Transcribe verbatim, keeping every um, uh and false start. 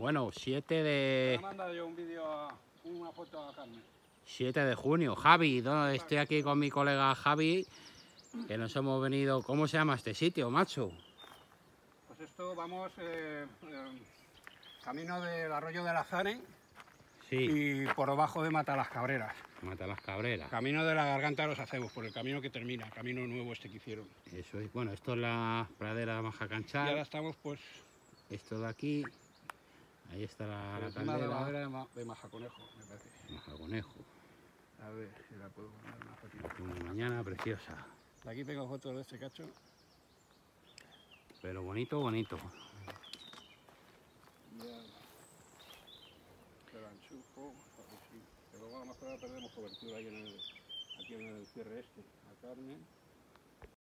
Bueno, siete Me de... ha mandado yo un vídeo, a- una foto a Carmen. siete de junio. Javi, ¿no? Estoy aquí con mi colega Javi, que nos hemos venido... ¿Cómo se llama este sitio, macho? Pues esto vamos eh, eh, camino del arroyo de la Zane Sí, y por debajo de Mata las Cabreras. Mata las Cabreras. Camino de la Garganta de los Acebos, por el camino que termina, camino nuevo este que hicieron. Eso es. Bueno, esto es la pradera de Y ahora Majacanchal. estamos pues Esto de aquí. Ahí está la, la encima de la caldera. ladera de, Ma- de Majaconejo, me parece. Majaconejo. A ver si la puedo poner una fotito. Una mañana preciosa. Aquí tengo fotos de este cacho. Pero bonito, bonito. Ya. Te la enchufo, porque sí. Pero luego a lo mejor ahora perdemos cobertura ahí en el, aquí en el cierre este. A Carmen.